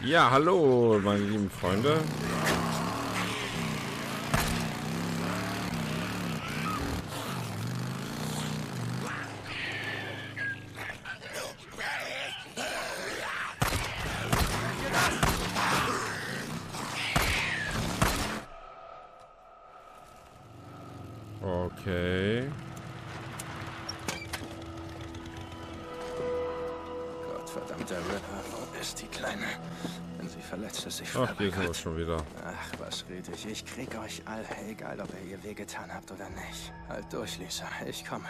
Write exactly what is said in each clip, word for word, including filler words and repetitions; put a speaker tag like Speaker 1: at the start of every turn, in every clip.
Speaker 1: Ja, hallo, meine lieben Freunde. Okay.
Speaker 2: Gottverdammter Ripper, wo ist die Kleine? Wenn sie verletzt ist, ich
Speaker 1: Ach, hier ist
Speaker 2: sterbe.
Speaker 1: er schon wieder.
Speaker 2: Ach, was red ich? Ich krieg euch alle, egal ob ihr ihr wehgetan habt oder nicht. Halt durch, Lisa, ich komme.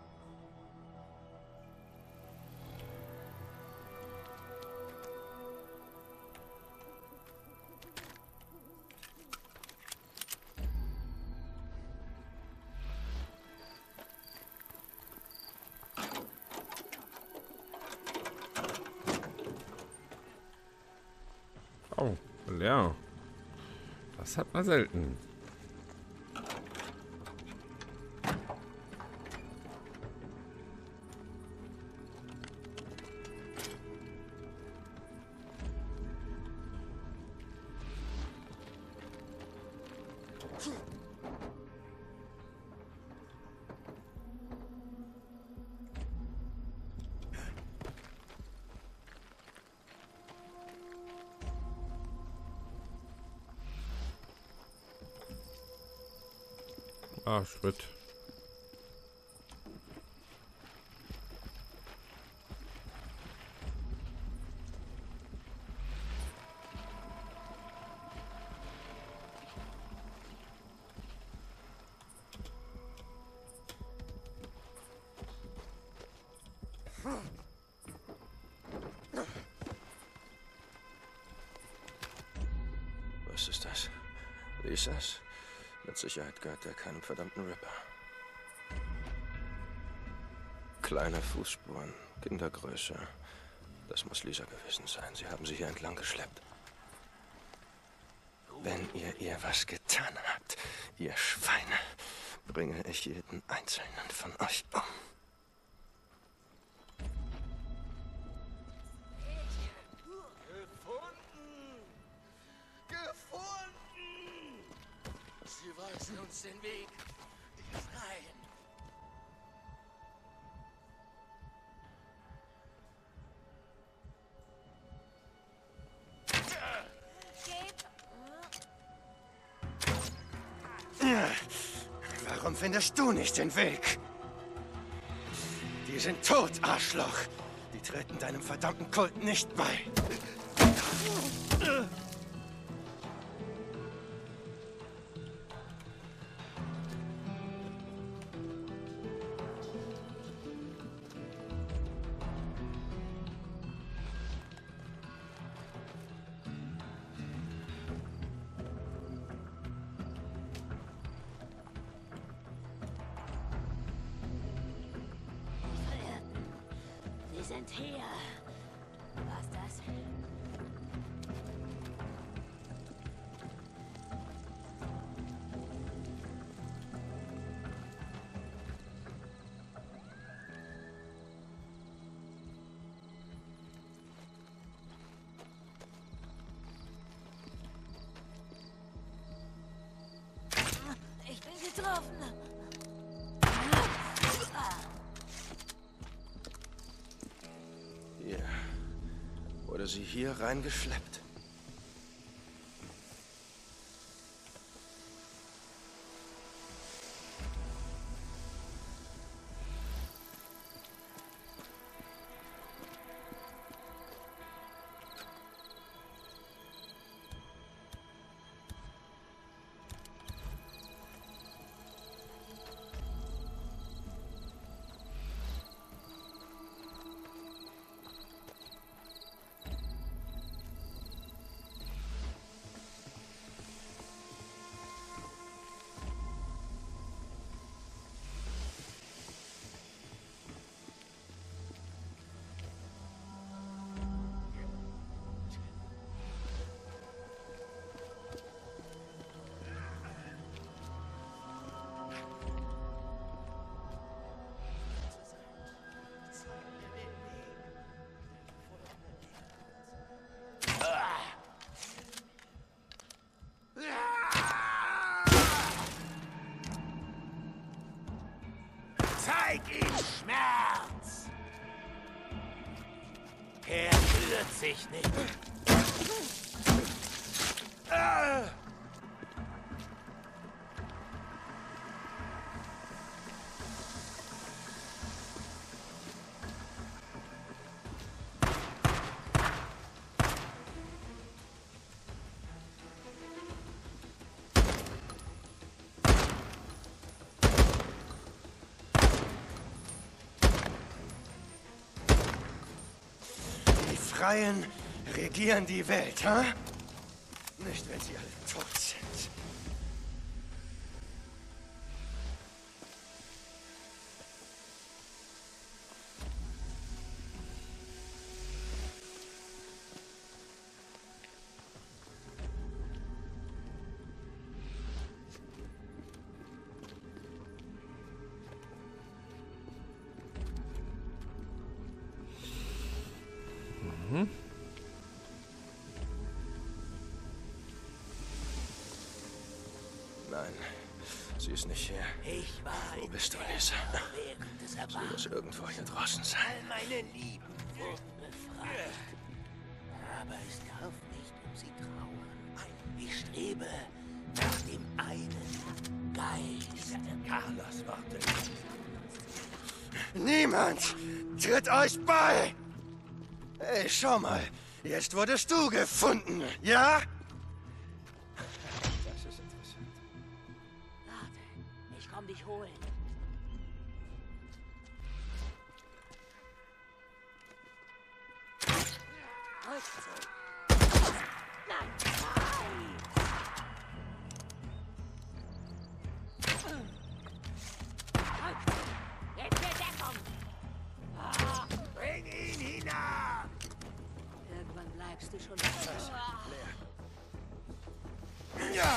Speaker 1: Oh, ja. Das hat man selten. Ah, Schritt.
Speaker 2: Was ist das? Lisas? Mit Sicherheit gehört er keinem verdammten Ripper. Kleine Fußspuren, Kindergröße. Das muss Lisa gewesen sein. Sie haben sie hier entlang geschleppt. Wenn ihr ihr was getan habt, ihr Schweine, bringe ich jeden einzelnen von euch um.
Speaker 3: Gefunden! Gefunden! Sie weisen uns den Weg. Rein.
Speaker 2: Warum findest du nicht den Weg? Die sind tot, Arschloch. Die treten deinem verdammten Kult nicht bei.
Speaker 4: Sie sind hier. Was das? Ich bin getroffen.
Speaker 2: Hier. Wurde sie hier reingeschleppt?
Speaker 3: wird sich nicht.
Speaker 2: Ah! Die Freien regieren die Welt, ha? Nicht, wenn sie alle tot sind. Nein, sie ist nicht hier.
Speaker 3: Ich war
Speaker 2: Wo
Speaker 3: in
Speaker 2: bist du, Lisa?
Speaker 3: während des
Speaker 2: Sie
Speaker 3: Erwachens.
Speaker 2: muss irgendwo hier draußen sein.
Speaker 3: All meine Lieben wurden befreit. Aber ich darf nicht um sie trauern. Ich strebe nach dem einen Geist. Carlos Worte.
Speaker 2: Niemand tritt euch bei! Hey, schau mal. Jetzt wurdest du gefunden, ja? Das ist interessant.
Speaker 4: Warte, ich komm dich holen. Rückzug. Nein, nein! Rückzug. Jetzt für Deckung. Ah,
Speaker 3: Bring ihn hinab!
Speaker 4: irgendwann bleibst du schon.
Speaker 2: Ja!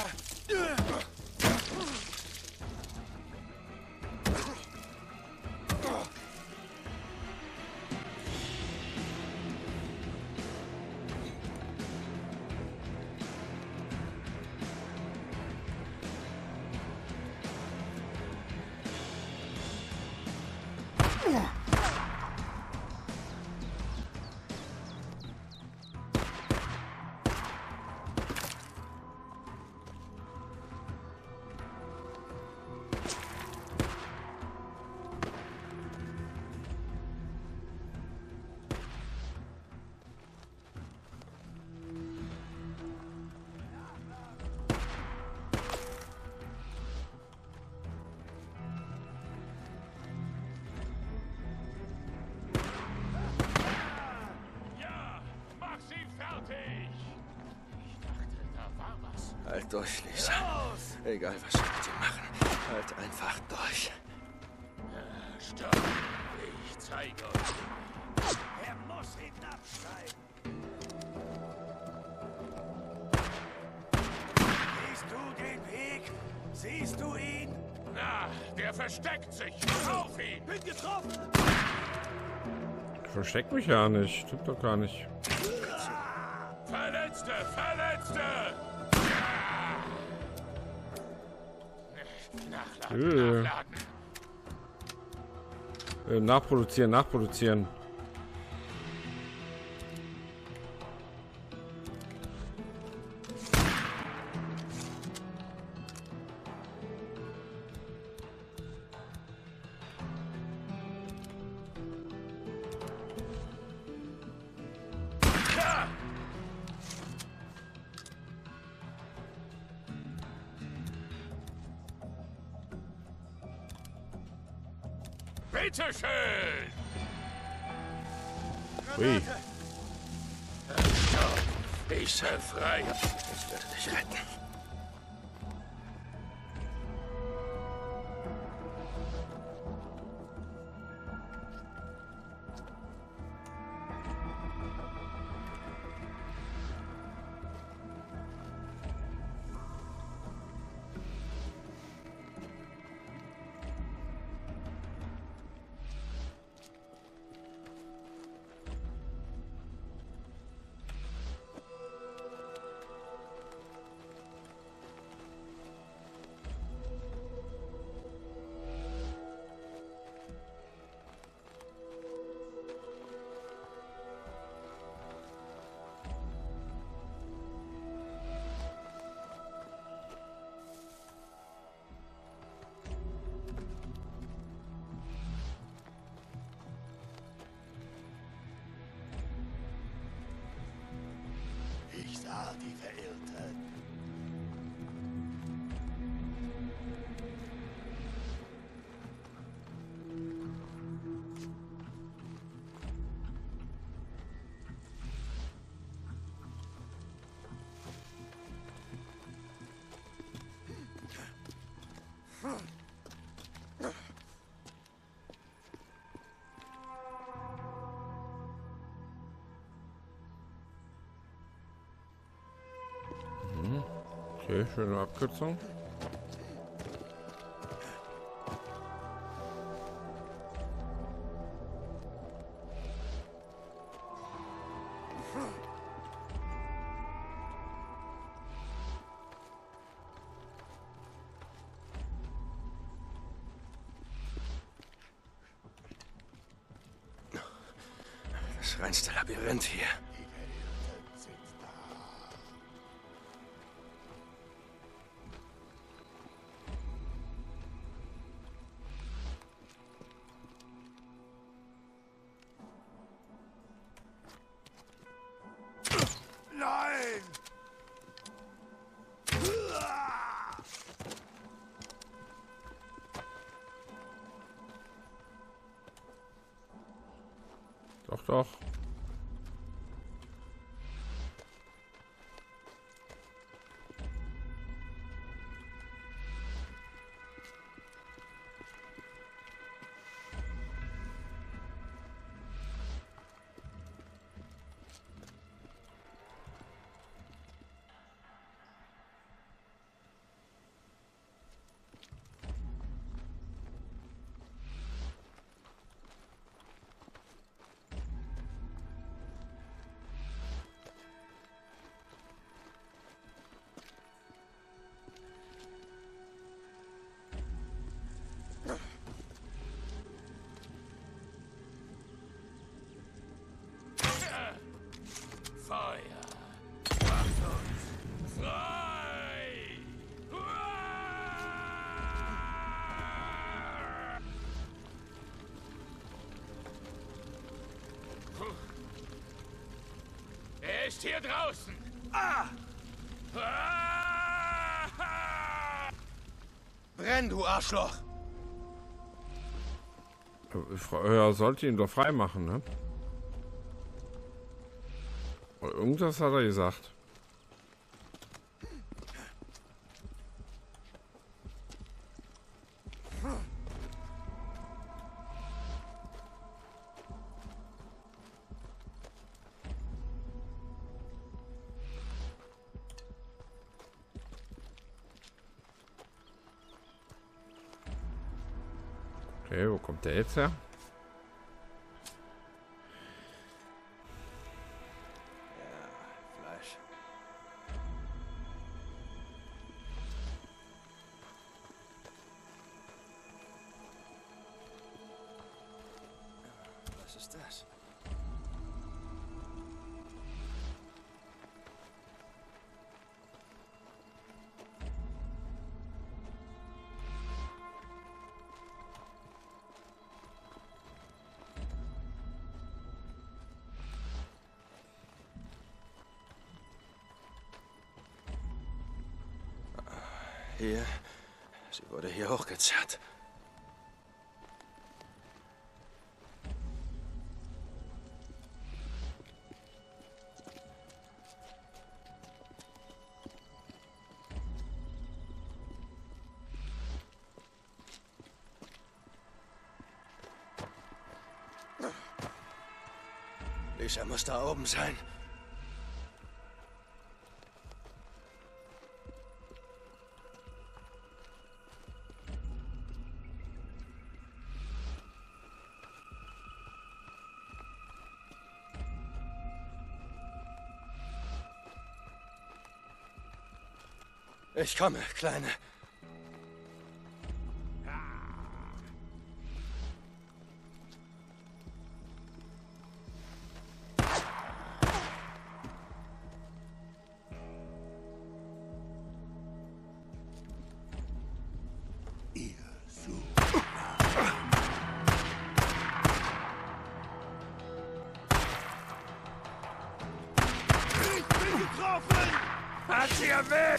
Speaker 2: Halt durch, Lisa. Egal, was wir mit ihm machen. Halt einfach durch.
Speaker 3: Stopp! Ich zeige euch. Er muss hinabsteigen. Siehst du den Weg? Siehst du ihn? Na, der versteckt sich. Auf ihn! Bin getroffen!
Speaker 1: Ich versteck mich ja nicht. Stimmt doch gar nicht.
Speaker 3: Verletzte! Verletzte! Nachladen,
Speaker 1: Äh.
Speaker 3: nachladen.
Speaker 1: Äh, nachproduzieren, nachproduzieren.
Speaker 3: Ja! Bitteschön!
Speaker 1: Ui.
Speaker 3: Ich bin frei.
Speaker 2: Ich werde dich retten.
Speaker 3: da, die Verirrten.
Speaker 1: Okay, schöne Abkürzung.
Speaker 2: Das reinste Labyrinth hier.
Speaker 3: Die Verirrten sind da. Nein!
Speaker 1: Doch, doch.
Speaker 3: Feuer! Macht uns frei! Er ist hier draußen! Ah!
Speaker 2: Brenn, du Arschloch!
Speaker 1: Er sollte ihn doch frei machen, ne? Irgendwas hat er gesagt. Okay, wo kommt der jetzt her?
Speaker 2: Fleisch. Was ist das? Hier. Sie wurde hier hochgezerrt. Lisa muss da oben sein. Ich komme, Kleine.
Speaker 3: Ihr sucht. Ich bin getroffen!
Speaker 2: getroffen! Hat sie erwischt!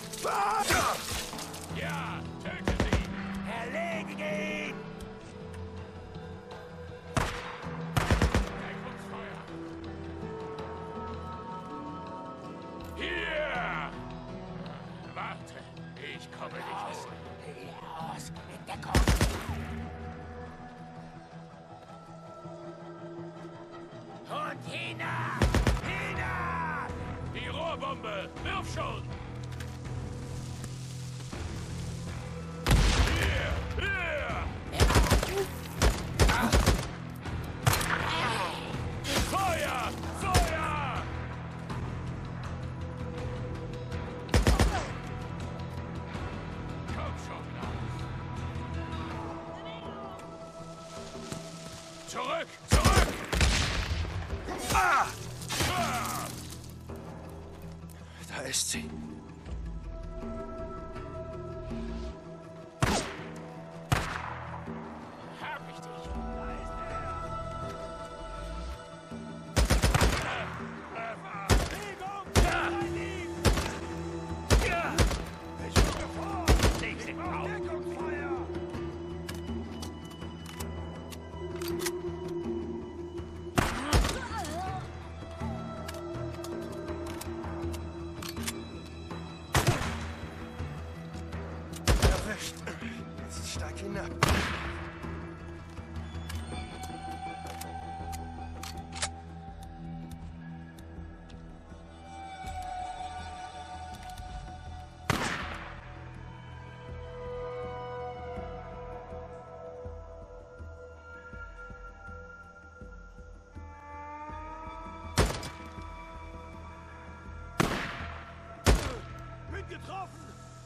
Speaker 5: Ja, töte sie!
Speaker 3: Erledige ihn!
Speaker 5: Deckungsfeuer! Hier! Warte, ich komme nicht.
Speaker 3: Los, in Deckung! Und hinab! Hinab!
Speaker 5: Die Rohrbombe! Wirf schon! Hier! Hier! Feuer! Feuer! Komm schon! Zurück! Zurück!
Speaker 2: Ah!
Speaker 5: Ah!
Speaker 2: Da ist sie.
Speaker 5: Hab ich dich!
Speaker 3: Leg den auf!
Speaker 2: Erwischt. Jetzt steig hinab.
Speaker 3: Bin getroffen!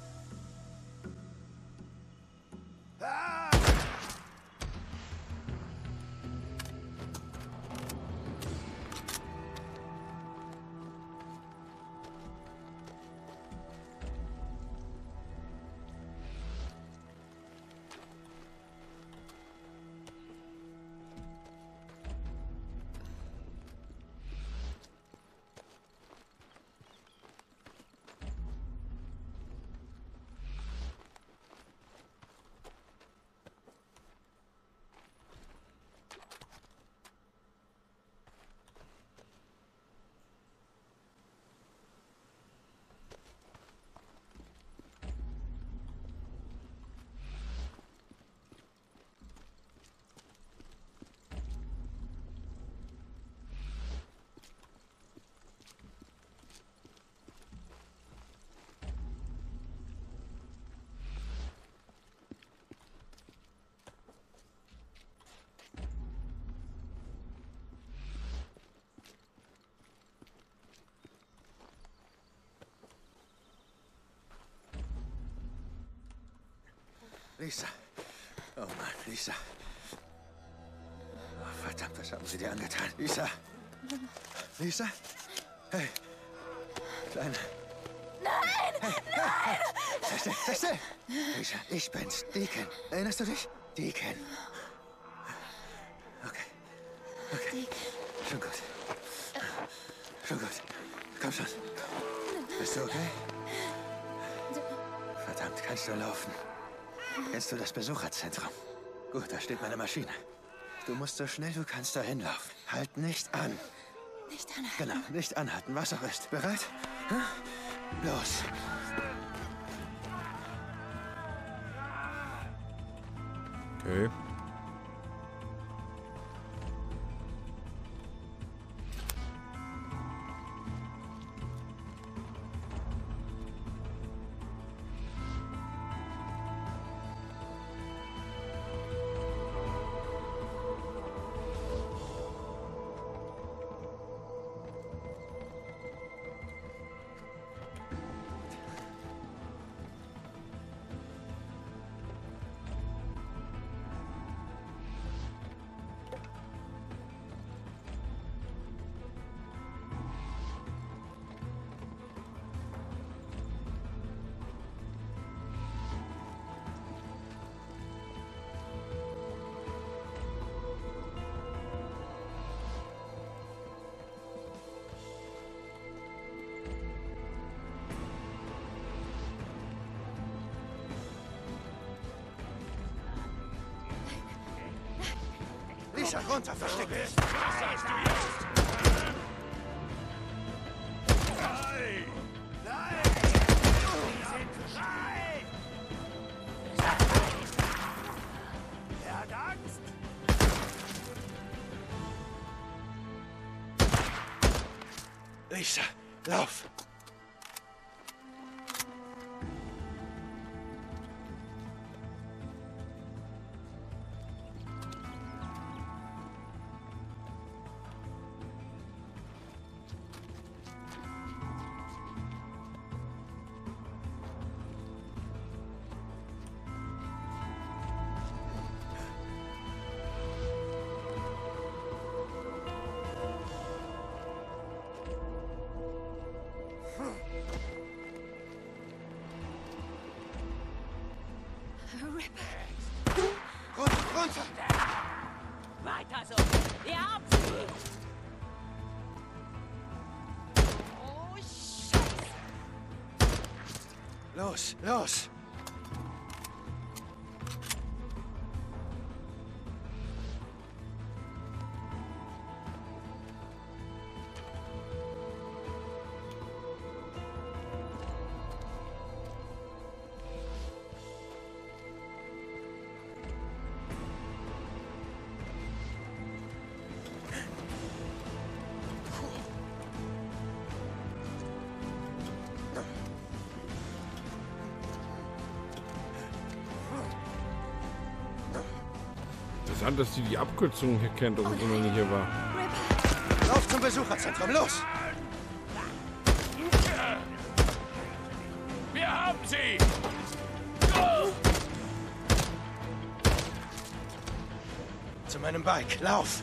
Speaker 2: Lisa. Oh Mann, Lisa. Oh, verdammt, was haben sie dir angetan? Lisa. Lisa? Hey. Kleine. Nein! Hey, nein! Sei still, sei still! Lisa, ich bin's. Deacon. Erinnerst du dich? Deacon. Okay. Okay. Schon gut. Schon gut. Komm schon. Bist du okay? Verdammt, kannst du laufen? Kennst du das Besucherzentrum? Gut, da steht meine Maschine. Du musst so schnell du kannst dahin laufen. Halt nicht an.
Speaker 6: Nicht anhalten.
Speaker 2: Genau, nicht anhalten, was auch ist. Bereit? Hm? Los.
Speaker 1: Okay.
Speaker 2: Lisa, runter, versteck dich.
Speaker 5: Was sagst du jetzt? Nein!
Speaker 3: Nein! Sie sind frei! Er hat Angst!
Speaker 2: Lisa, lauf! Runter, runter!
Speaker 4: Weiter so! Ihr habt sie! Oh, Scheiße!
Speaker 2: Los, los!
Speaker 1: Interessant, dass die die Abkürzung hier kennt, obwohl sie noch nicht hier war.
Speaker 2: Lauf zum Besucherzentrum, los!
Speaker 5: Wir haben sie!
Speaker 2: Zu meinem Bike, lauf!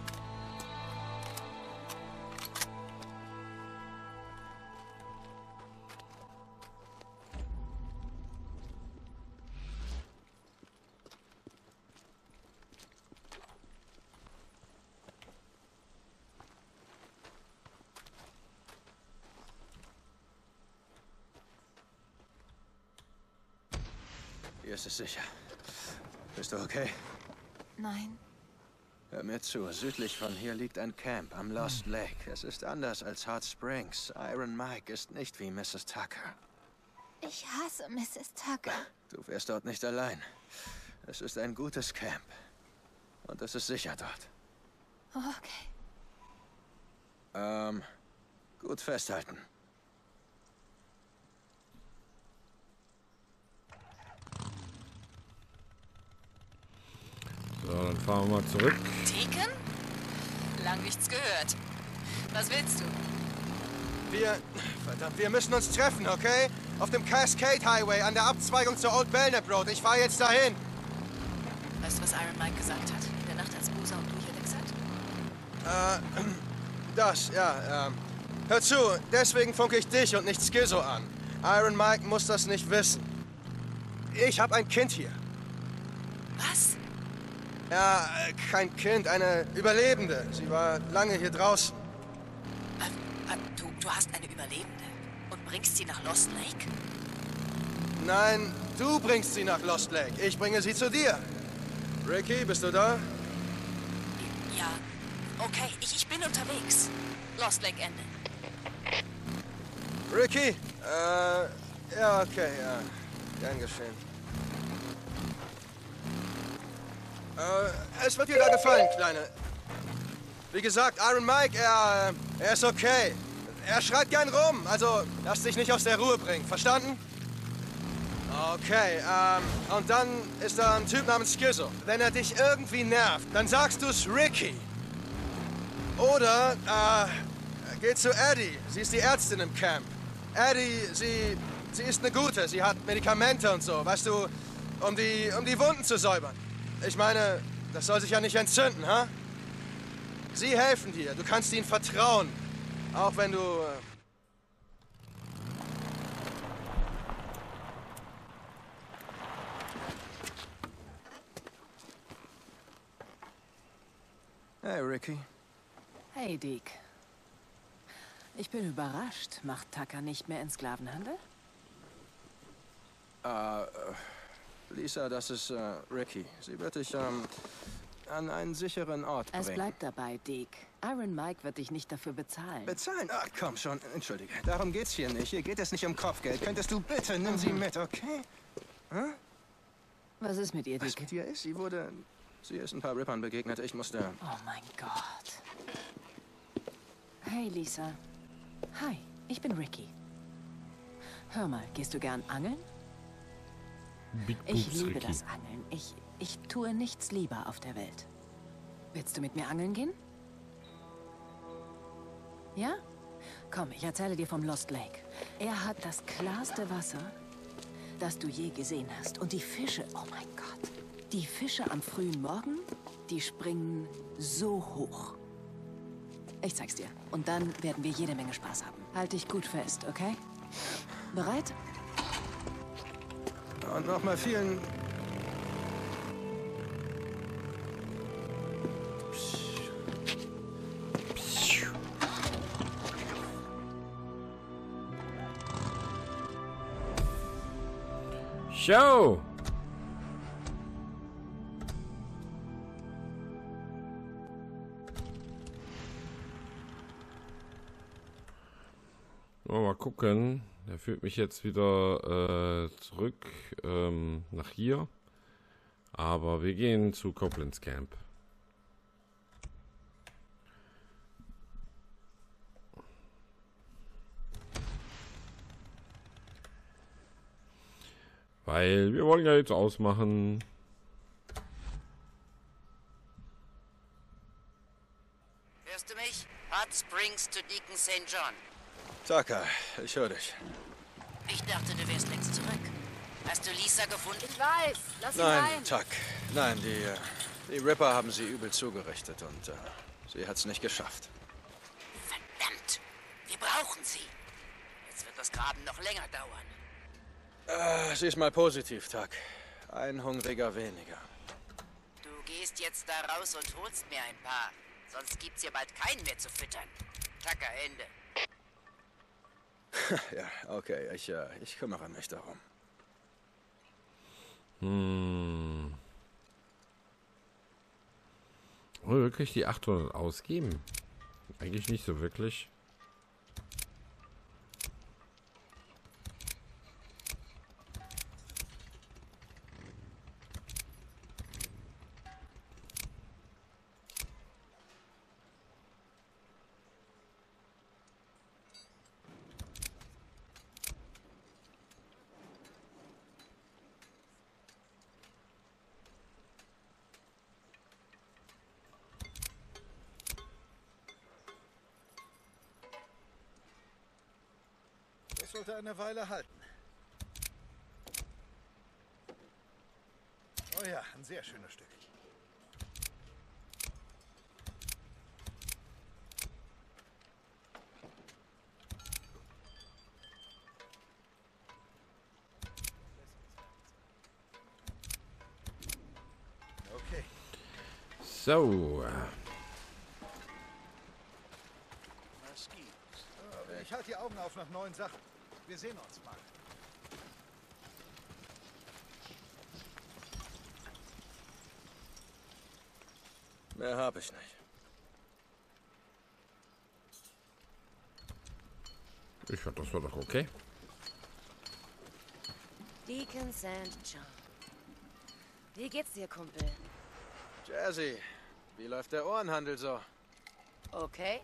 Speaker 2: Hier ist es sicher. Bist du okay?
Speaker 6: Nein.
Speaker 2: Hör mir zu. Südlich von hier liegt ein Camp am Lost Lake. Es ist anders als Hot Springs. Iron Mike ist nicht wie Missus Tucker.
Speaker 6: Ich hasse Missus Tucker.
Speaker 2: Du wärst dort nicht allein. Es ist ein gutes Camp. Und es ist sicher dort.
Speaker 6: Okay.
Speaker 2: Ähm, gut festhalten.
Speaker 1: So, dann fahren wir mal zurück.
Speaker 7: Deacon? Lang nichts gehört. Was willst du?
Speaker 2: Wir... Verdammt, wir müssen uns treffen, okay? Auf dem Cascade Highway an der Abzweigung zur Old Belknap Road. Ich fahre jetzt dahin.
Speaker 7: Weißt du, was Iron Mike gesagt hat? In der Nacht, als Boozer und du hier weg seid?
Speaker 2: Äh, das, ja, ähm... Hör zu, deswegen funke ich dich und nicht Skizzo an. Iron Mike muss das nicht wissen. Ich habe ein Kind hier.
Speaker 7: Was?
Speaker 2: Ja, äh, kein Kind, eine Überlebende. Sie war lange hier draußen.
Speaker 7: Äh, äh, du, du hast eine Überlebende und bringst sie nach Lost Lake?
Speaker 2: Nein, du bringst sie nach Lost Lake. Ich bringe sie zu dir. Ricky, bist du da?
Speaker 7: Ja. Okay, ich, ich bin unterwegs. Lost Lake Ende.
Speaker 2: Ricky? Äh, ja, okay, ja. Gern geschehen. Äh, es wird dir da gefallen, Kleine. Wie gesagt, Iron Mike, er, er ist okay. Er schreit gern rum, also lass dich nicht aus der Ruhe bringen, verstanden? Okay, ähm, und dann ist da ein Typ namens Skizzo. Wenn er dich irgendwie nervt, dann sagst du's Ricky. Oder, äh, geh zu Addie. Sie ist die Ärztin im Camp. Addie, sie, sie ist eine Gute. Sie hat Medikamente und so, weißt du, um die, um die Wunden zu säubern. Ich meine, das soll sich ja nicht entzünden, ha? Sie helfen dir. Du kannst ihnen vertrauen. Auch wenn du... Äh Hey, Ricky.
Speaker 8: Hey, Deke. Ich bin überrascht. Macht Tucker nicht mehr in Sklavenhandel?
Speaker 2: Äh, Lisa, das ist äh, Ricky. Sie wird dich ähm, an einen sicheren Ort
Speaker 8: Es
Speaker 2: bringen.
Speaker 8: bleibt dabei, Deke. Iron Mike wird dich nicht dafür bezahlen.
Speaker 2: Bezahlen? Ach, komm schon. Entschuldige. Darum geht's hier nicht. Hier geht es nicht um Kopfgeld. Könntest du bitte, nimm sie mit, okay? Hm?
Speaker 8: Was ist mit ihr,
Speaker 2: Was
Speaker 8: Deke?
Speaker 2: mit ihr ist? Sie wurde... Sie ist ein paar Rippern begegnet. Ich musste...
Speaker 8: Oh mein Gott. Hey, Lisa. Hi, ich bin Ricky. Hör mal, gehst du gern angeln?
Speaker 1: Big
Speaker 8: Ich
Speaker 1: Boobs,
Speaker 8: liebe
Speaker 1: Ricky.
Speaker 8: das Angeln. Ich, ich tue nichts lieber auf der Welt. Willst du mit mir angeln gehen? Ja? Komm, ich erzähle dir vom Lost Lake. Er hat das klarste Wasser, das du je gesehen hast. Und die Fische, oh mein Gott. Die Fische am frühen Morgen, die springen so hoch. Ich zeig's dir. Und dann werden wir jede Menge Spaß haben. Halt dich gut fest, okay? Bereit?
Speaker 2: Und nochmal vielen...
Speaker 1: Show! Oh, mal gucken. Der führt mich jetzt wieder äh, zurück ähm, nach hier. Aber wir gehen zu Copeland's Camp. Weil wir wollen ja jetzt ausmachen.
Speaker 3: Hörst du mich? Hot Springs zu Deacon Saint John.
Speaker 2: Tucker, ich höre dich.
Speaker 3: Ich dachte, du wärst längst zurück. Hast du Lisa gefunden?
Speaker 4: Ich weiß. Lass ihn
Speaker 2: Nein,
Speaker 4: rein.
Speaker 2: Tuck. Nein, die, äh, die Ripper haben sie übel zugerichtet und äh, sie hat's nicht geschafft.
Speaker 3: Verdammt! Wir brauchen sie. Jetzt wird das Graben noch länger dauern.
Speaker 2: Äh, sieh's mal positiv, Tuck. Ein Hungriger weniger.
Speaker 3: Du gehst jetzt da raus und holst mir ein paar. Sonst gibt's hier bald keinen mehr zu füttern. Tucker, Ende.
Speaker 2: Ja, okay, ich, äh, ich kümmere mich darum.
Speaker 1: Hm. Wollen wir wirklich die achthundert ausgeben? Eigentlich nicht so wirklich.
Speaker 9: Das sollte eine Weile halten. Oh ja, ein sehr schönes Stück. Okay.
Speaker 1: So.
Speaker 9: Ich halte die Augen auf nach neuen Sachen. Wir sehen uns mal.
Speaker 2: Mehr habe ich nicht.
Speaker 1: Ich fand, das war doch okay.
Speaker 4: Deacon Saint John. Wie geht's dir, Kumpel?
Speaker 2: Jazzy, wie läuft der Ohrenhandel so?
Speaker 4: Okay.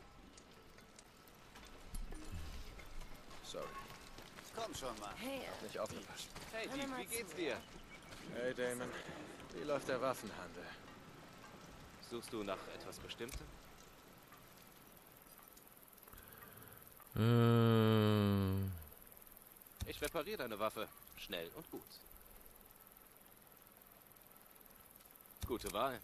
Speaker 2: Sorry,
Speaker 9: Komm schon mal.
Speaker 4: Hey,
Speaker 2: nicht aufgepasst.
Speaker 10: Hey, Dick, wie geht's dir?
Speaker 2: Hey, Damon, wie läuft der Waffenhandel?
Speaker 10: Suchst du nach etwas Bestimmtem?
Speaker 1: Äh,
Speaker 10: Ich repariere deine Waffe. Schnell und gut. Gute Wahl.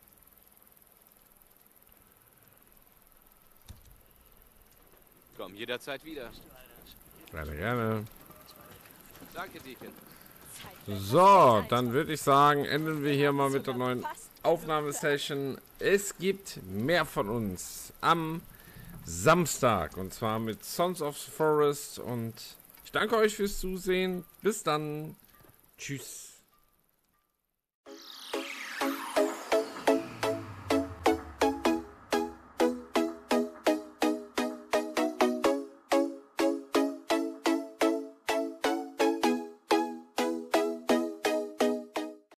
Speaker 10: Komm jederzeit wieder.
Speaker 1: gerne, gerne.
Speaker 10: Danke, Deacon.
Speaker 1: So, dann würde ich sagen, enden wir hier mal mit der neuen Aufnahmesession. Es gibt mehr von uns am Samstag. Und zwar mit Sons of the Forest. Und ich danke euch fürs Zusehen. Bis dann. Tschüss.